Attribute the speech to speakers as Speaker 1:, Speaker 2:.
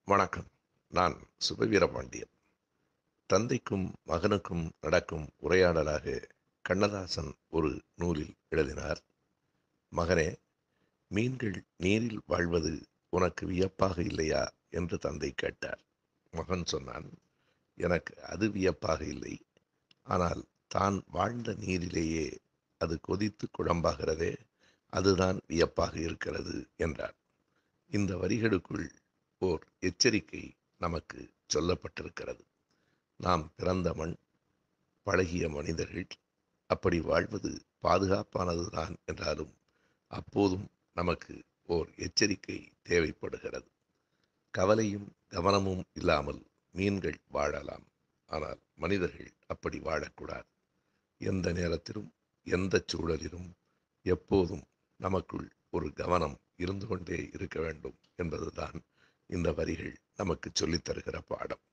Speaker 1: வணக்கம். நான் சுபவீரபாண்டியன். தந்தைக்கும் மகனுக்கும் நடக்கும் உரையாடலாக கண்ணதாசன் ஒரு நூலில் எழுதினார். மகனே, மீன்கள் நீரில் வாழ்வது உனக்கு வியப்பாக இல்லையா என்று தந்தை கேட்டார். மகன் சொன்னான், எனக்கு அது வியப்பாக இல்லை. ஆனால் தான் வாழ்ந்த நீரிலேயே அது கொதித்து குழம்பாகிறதே, அதுதான் வியப்பாக இருக்கிறது என்றார். இந்த வரிகளுக்குள் ஓர் எச்சரிக்கை நமக்கு சொல்லப்பட்டிருக்கிறது. நாம் பிறந்த மண், பழகிய மனிதர்கள், அப்படி வாழ்வது பாதுகாப்பானதுதான் என்றாலும் அப்போதும் நமக்கு ஓர் எச்சரிக்கை தேவைப்படுகிறது. கவலையும் கவனமும் இல்லாமல் மீன்கள் வாழலாம். ஆனால் மனிதர்கள் அப்படி வாழக்கூடாது. எந்த நேரத்திலும் எந்த சூழலிலும் எப்போதும் நமக்குள் ஒரு கவனம் இருந்து கொண்டே இருக்க வேண்டும் என்பதுதான் இந்த வரிகள் நமக்கு சொல்லித் தருகிற பாடம்.